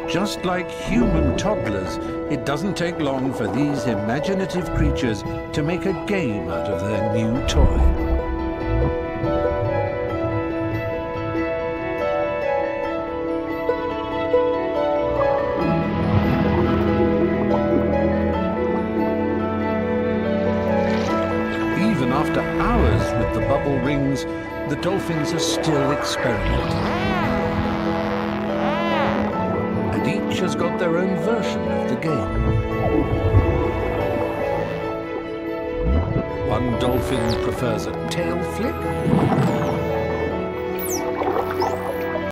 Just like human toddlers, it doesn't take long for these imaginative creatures to make a game out of their new toy. Even after hours with the bubble rings, the dolphins are still experimenting. And each has got their own version of the game. One dolphin prefers a tail flick.